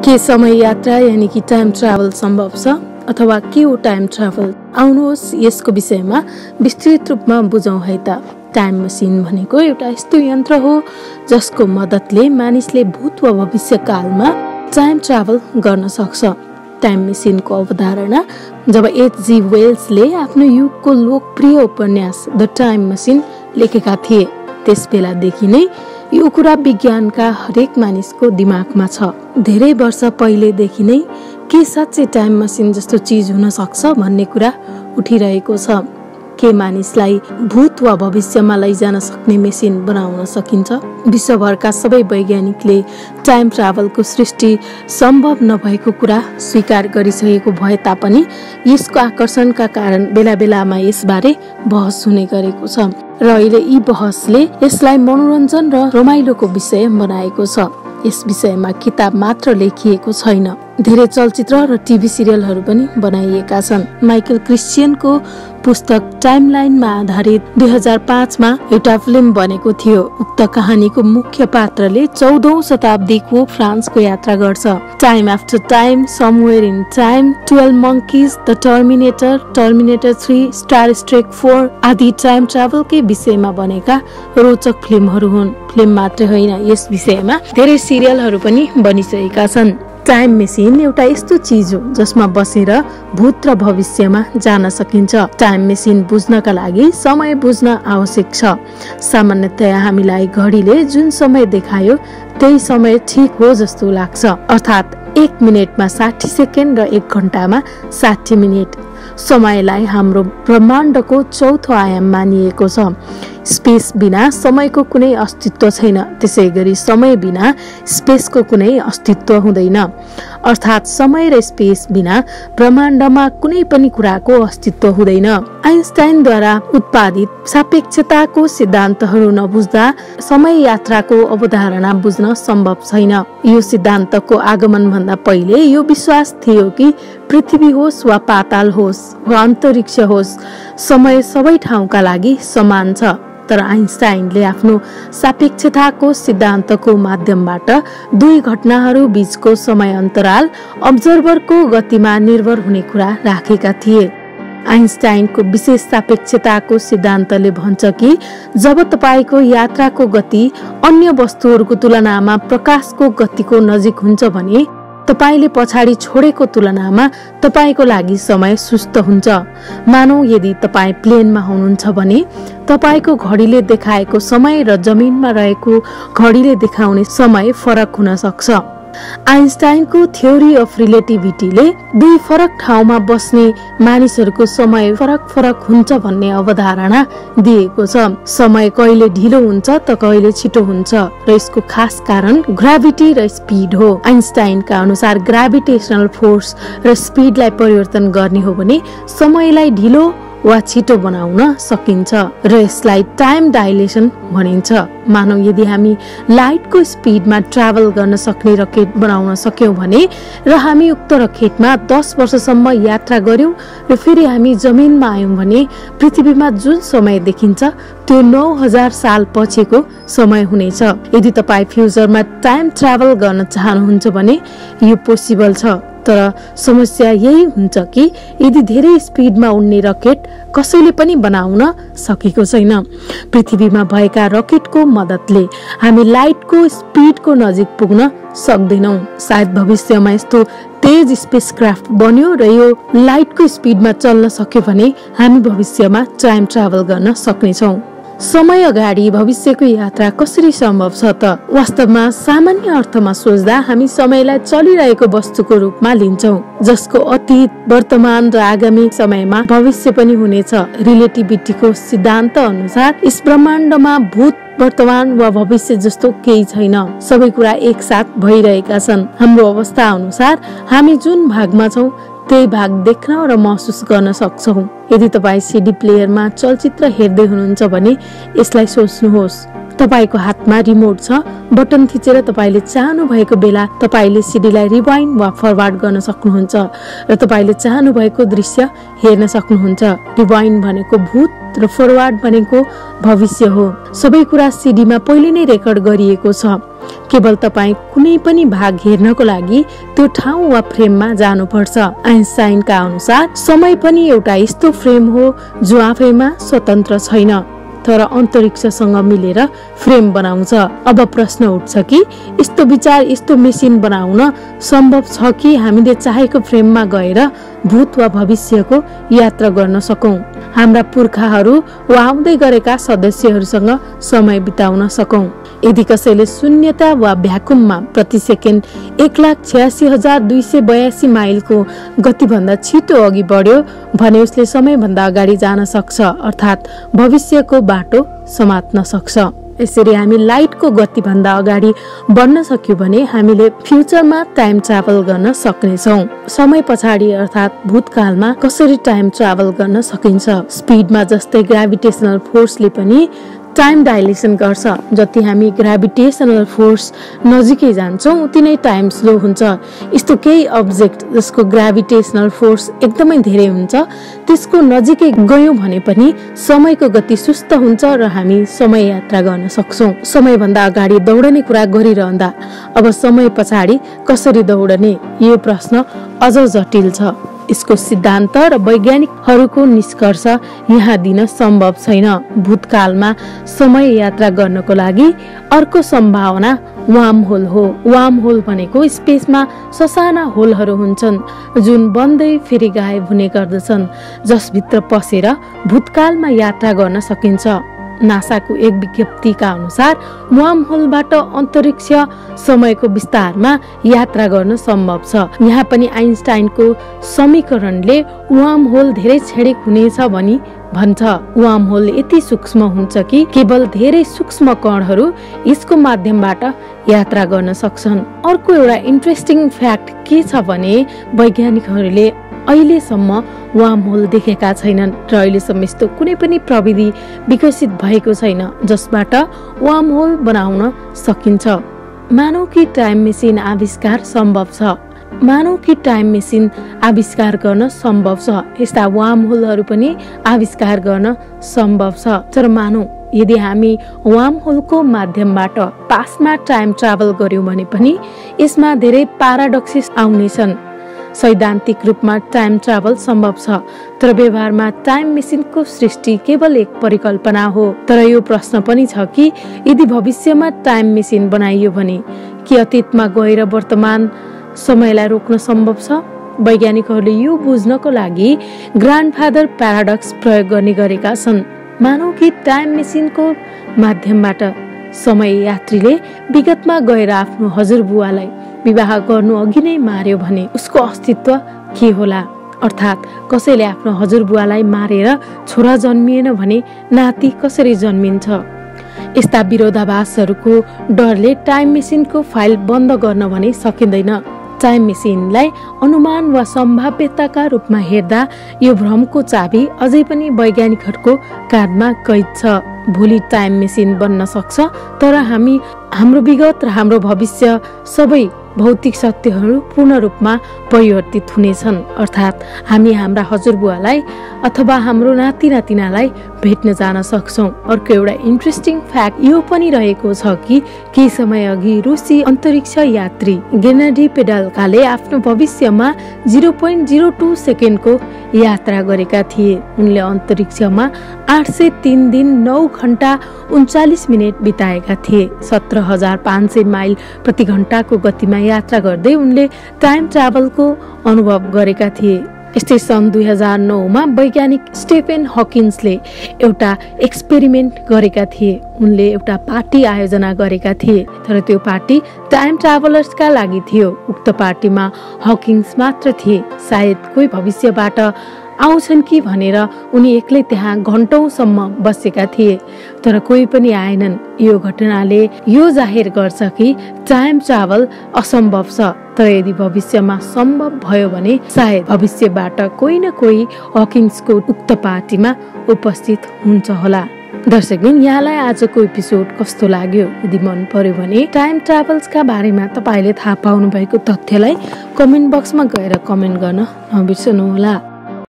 के समय यात्रा यानी कि टाइम ट्राभल सम्भव छ अथवा के हो टाइम ट्राभल? आउनुहोस् यसको विषयमा विस्तृत रूपमा बुझौँ है त। टाइम मसिन भनेको एउटा यस्तो यन्त्र हो जसको मद्दतले मानिसले भूत वा भविष्य कालमा टाइम ट्राभल गर्न सक्छ। टाइम मसिनको अवधारणा जब एच.जी. वेल्सले आफ्नो युगको लोकप्रिय उपन्यास द टाइम मसिन लेखेका थिए त्यस बेलादेखि नै यो कुरा विज्ञानका हरेक मानिसको दिमागमा छ। धेरै वर्ष पहिलेदेखि नै के साँच्चै टाइम मसिन जस्तो चिज हुन सक्छ भन्ने कुरा उठिरहेको छ। के मानिसलाई भूत वा भविष्यमा लैजान सक्ने मेसिन बनाउन सकिन्छ? विश्वभरका सबै वैज्ञानिकले टाइम ट्राभलको सृष्टि सम्भव नभएको कुरा स्वीकार गरिसकेको भए तापनि यसको आकर्षणका कारण बेला बेलामा यसबारे बहस हुने गरेको छ र अहिले यी बहसले यसलाई मनोरञ्जन र रमाइलोको विषय बनाएको छ। यस विषयमा किताब मात्र लेखिएको छैन, धेरै चलचित्र र टिभी सिरियलहरू पनि बनाइएका छन्। माइकल क्रिस्चियनको पुस्तक टाइमलाइनमा आधारित 2005 मा एउटा फिल्म बनेको थियो। उक्त कहानीको मुख्य पात्रले 14औं शताब्दीको फ्रान्सको यात्रा गर्छ। Time after time, somewhere in time, 12 monkeys, the terminator, terminator 3, star trek 4 आदि टाइम ट्राभलकै विषयमा बनेका रोचक फिल्महरू हुन्। फिल्म मात्रै होइन, यस विषयमा धेरै सिरियलहरू पनि बनिसकेका छन्। टाइम मेसिन एउटा यस्तो चिज हो जसमा बसेर भूत र भविष्यमा जान सकिन्छ। टाइम मेसिन बुझ्नका लागि समय बुझ्न आवश्यक छ। सामान्यतया हामीलाई घडीले जुन समय देखायो त्यही समय ठीक हो जस्तो लाग्छ, अर्थात् 1 मिनेटमा 60 सेकेन्ड र 1 घण्टामा 60 मिनेट। समयलाई हाम्रो ब्रह्माण्डको चौथो आयाम मानिएको छ। स्पेस बिना समयको कुनै अस्तित्व छैन, त्यसै गरी समय बिना स्पेसको कुनै अस्तित्व हुँदैन। अर्थात् समय र स्पेस बिना ब्रह्माण्डमा कुनै पनि कुराको अस्तित्व हुँदैन। आइन्स्टाइनद्वारा उत्पादित सापेक्षताको सिद्धान्तहरू नबुझ्दा समय यात्राको अवधारणा बुझ्न सम्भव छैन। यो सिद्धान्तको आगमन भन्दा पहिले यो विश्वास थियो कि पृथ्वी होस् वा पाताल होस् वा अन्तरिक्ष होस्, समय सबै ठाउँका लागि समान छ। तर आइन्स्टाइनले आफ्नो सापेक्षताको सिद्धान्तको माध्यमबाट दुई घटनाहरू बीचको समय अन्तराल अब्जर्भरको गतिमा निर्भर हुने कुरा राखेका थिए। आइन्स्टाइनको विशेष सापेक्षताको सिद्धान्तले भन्छ कि जब तपाईको यात्राको गति अन्य वस्तुहरूको तुलनामा प्रकाशको गतिको नजिक हुन्छ भने तपाईले पछाडि छोडेको तुलनामा तपाईको लागि समय सुस्त हुन्छ। मानौ यदि तपाई प्लेनमा हुनुहुन्छ भने तपाईको घडीले देखाएको समय र जमिनमा रहेको घडीले देखाउने समय फरक हुन सक्छ। आइन्स्टाइनको थ्योरी अफ रिलेटिभिटीले दुई फरक ठाउँमा बस्ने मानिसहरूको समय फरक फरक हुन्छ भन्ने अवधारणा दिएको छ। समय कहिले ढिलो हुन्छ त कहिले छिटो हुन्छ र यसको खास कारण ग्राभिटी र स्पिड हो। आइन्स्टाइनका अनुसार ग्राभिटेशनल फोर्स र स्पिडलाई परिवर्तन गर्ने हो भने समयलाई ढिलो वा छिटो बनाउन सकिन्छ र यसलाई टाइम डाइलेसन भनिन्छ। मानौ यदि हामी लाइटको स्पिडमा ट्राभल गर्न सक्ने रकेट बनाउन सक्यौं भने र हामी उक्त रकेटमा 10 वर्षसम्म यात्रा गर्यौं र फेरि हामी जमिनमा आयौं भने पृथ्वीमा जुन समय देखिन्छ त्यो 9000 साल पछिको समय हुनेछ। यदि तपाई फ्युचरमा टाइम ट्राभल गर्न चाहनुहुन्छ भने यो पोसिबल छ, तर समस्या यही हुन्छ कि यदि धेरै स्पिडमा उड्ने रकेट कसैले पनि बनाउन सकेको छैन। पृथ्वीमा भएका रकेटको मद्दतले हामी लाइटको स्पिडको नजिक पुग्न सक्दैनौं। सायद भविष्यमा यस्तो तेज स्पेसक्राफ्ट बन्यो र यो लाइटको स्पिडमा चल्न सक्यो भने हामी भविष्यमा टाइम ट्राभल गर्न सक्नेछौं। समय अगाडि भविष्यको यात्रा कसरी सम्भव छ त? वास्तवमा सामान्य अर्थमा सोच्दा हामी समयलाई चलिरहेको वस्तुको रूपमा लिन्छौं जसको अतीत, वर्तमान र आगामी समयमा भविष्य पनि हुनेछ। रिलेटिभिटीको सिद्धान्त अनुसार यस ब्रह्माण्डमा भूत, वर्तमान वा भविष्य जस्तो केही छैन, सबै कुरा एकसाथ भइरहेका छन्। हाम्रो अवस्था अनुसार हामी जुन भागमा छौं त्यही भाग देख्न र महसुस गर्न सक्छौं। यदि तपाई सिडी प्लेयरमा चलचित्र हेर्दै हुनुहुन्छ भने यसलाई सोच्नुहोस्, तपाईको हातमा रिमोट छ, बटन थिचेर तपाईले चाहनु भएको बेला तपाईले सिडीलाई रिवाइन्ड वा फरवार्ड गर्न सक्नुहुन्छ र तपाईले चाहनु भएको दृश्य हेर्न सक्नुहुन्छ। रिवाइन्ड भनेको भूत र फरवार्ड भनेको भविष्य हो। सबै कुरा सिडीमा पहिले नै रेकर्ड गरिएको छ। केवल तपाई कुनै पनि भाग हेर्नको लागि त्यो ठाउँ वा फ्रेममा जानुपर्छ। आइन्स्टाइनका अनुसार समय पनि एउटा यस्तो फ्रेम हो जो आफैमा स्वतन्त्र छैन तर अन्तरिक्षसँग मिलेर फ्रेम बनाउँछ। अब प्रश्न उठ्छ कि यस्तो विचार यस्तो मेसिन बनाउन सम्भव छ कि हामीले चाहेको फ्रेममा गएर भूत वा भविष्यको यात्रा गर्न सकौं, हाम्रा पुर्खाहरू वा आउँदै गरेका सदस्यहरूसँग समय बिताउन सकौं। यदि कसैले शून्यता वा भ्याकुममा प्रति सेकेन्ड 1,86,282 माइलको गतिभन्दा छिटो अघि बढ्यो भने उसले समयभन्दा अगाडि जान सक्छ, अर्थात् भविष्यको बाटो समात्न सक्छ। यसरी हामी लाइटको गतिभन्दा अगाडि बढ्न सक्यौं भने हामीले फ्युचरमा टाइम ट्राभल गर्न सक्नेछौं। समय पछाडि अर्थात् भूतकालमा कसरी टाइम ट्राभल गर्न सकिन्छ? स्पिडमा जस्तै ग्राभिटेसनल फोर्सले पनि टाइम डाइलेसन गर्छ। जति हामी ग्राभिटेसनल फोर्स नजिकै जान्छौं उति नै टाइम स्लो हुन्छ। यस्तो केही अब्जेक्ट जसको ग्राभिटेसनल फोर्स एकदमै धेरै हुन्छ त्यसको नजिकै गयौं भने पनि समयको गति सुस्त हुन्छ र हामी समय यात्रा गर्न सक्छौं। समयभन्दा अगाडि दौडने कुरा गरिरहँदा अब समय पछाडि कसरी दौडने यो प्रश्न अझ जटिल छ। यसको सिद्धान्त र वैज्ञानिकहरूको निष्कर्ष यहाँ दिन सम्भव छैन। भूतकालमा समय यात्रा गर्नको लागि अर्को सम्भावना वार्म होल हो। वार्म होल भनेको स्पेसमा ससाना होलहरू हुन्छन् जुन बन्दै फेरि गायब हुने गर्दछन्, जसभित्र पसेर भूतकालमा यात्रा गर्न सकिन्छ। नासाको एक विज्ञप्तिका अनुसार वार्म होलबाट अन्तरिक्ष समयको विस्तारमा यात्रा गर्न सम्भव छ। यहाँ पनि आइन्स्टाइनको समीकरणले वार्म होल धेरै छेडिक हुनेछ भनी भन्छ। वार्म होल यति सूक्ष्म हुन्छ कि केवल धेरै सूक्ष्म कणहरू यसको माध्यमबाट यात्रा गर्न सक्छन्। अर्को एउटा इन्ट्रेस्टिङ फ्याक्ट के छ भने वैज्ञानिकहरूले अहिलेसम्म वार्म होल देखेका छैनन् र अहिलेसम्म यस्तो कुनै पनि प्रविधि विकसित भएको छैन जसबाट वार्म होल बनाउन सकिन्छ। मानौ कि टाइम मेसिन आविष्कार सम्भव छ। मानौ कि टाइम मेसिन आविष्कार गर्न सम्भव छ। यस्ता वार्म होलहरू पनि आविष्कार गर्न सम्भव छ। तर मानौ यदि हामी वार्म होलको माध्यमबाट पास्टमा टाइम ट्राभल गर्यौं भने पनि यसमा धेरै प्याराडक्सिस आउनेछन्। सैद्धान्तिक रूपमा टाइम ट्राभल सम्भव छ तर व्यवहारमा टाइम मेसिनको सृष्टि केवल एक परिकल्पना हो। तर यो प्रश्न पनि छ कि यदि भविष्यमा टाइम मेसिन बनाइयो भने के अतीतमा गएर वर्तमान समयलाई रोक्न सम्भव छ? वैज्ञानिकहरूले यो बुझ्नको लागि ग्रान्डफादर प्याराडक्स प्रयोग गर्ने गरेका छन्। मानौ कि टाइम मेसिनको माध्यमबाट समय यात्रीले विगतमा गएर आफ्नो हजुरबुवालाई विवाह गर्नु अघि नै मार्यो भने उसको अस्तित्व के होला? अर्थात् कसैले आफ्नो हजुरबुवालाई मारेर छोरा जन्मिएन भने नाति कसरी जन्मिन्छ? यस्ता विरोधाभासहरूको डरले टाइम मेसिनको फाइल बन्द गर्न भने सकिँदैन। टाइम मेसिनलाई अनुमान वा सम्भाव्यताका रूपमा हेर्दा यो भ्रमको चाबी अझै पनि वैज्ञानिकहरूको काँधमा कैद छ। भोलि टाइम मेसिन बन्न सक्छ तर हामी हाम्रो विगत र हाम्रो भविष्य सबै भौतिक सत्यहरू पूर्ण रूपमा परिवर्तित हुनेछन्। अर्थात् हामी हाम्रा हजुरबुवालाई अथवा हाम्रो नाति नातिनालाई भेट्न जान सक्छौं। अर्को एउटा इन्ट्रेस्टिङ फ्याक्ट यो पनि रहेको छ कि केही समय अघि रुसी अन्तरिक्ष यात्री गेनाडी पेडाल्काले आफ्नो भविष्यमा 0.02 सेकेन्डको यात्रा गरेका थिए। उनले अन्तरिक्षमा 803 दिन 9 घण्टा 39 मिनेट बिताएका थिए। 17,500 माइल प्रति घण्टाको गतिमा यात्रा गर्दै उनले टाइम ट्राभलको अनुभव गरेका थिए। यस्तै सन् 2009 वैज्ञानिक स्टेफेन हकिन्सले एउटा एक्सपेरिमेन्ट गरेका थिए। उनले एउटा पार्टी आयोजना गरेका थिए तर त्यो पार्टी टाइम ट्राभलर्सका लागि थियो। उक्त पार्टीमा हकिन्स मात्र थिए। सायद कोही भविष्यबाट आउँछन् कि भनेर उनी एक्लै त्यहाँ घण्टौंसम्म बसेका थिए तर कोही पनि आएनन्। यो घटनाले यो जाहेर गर्छ कि टाइम ट्राभल असम्भव छ तर यदि भविष्यमा सम्भव भयो भने सायद भविष्यबाट कोही न कोही हकिन्सको उक्त पार्टीमा उपस्थित हुन्छ होला। दर्शकबिन, यहाँलाई आजको एपिसोड कस्तो लाग्यो? यदि मन पर्यो भने टाइम ट्राभल्सका बारेमा तपाईँले थाहा पाउनु भएको तथ्यलाई कमेन्ट बक्समा गएर कमेन्ट गर्न नबिर्सनुहोला।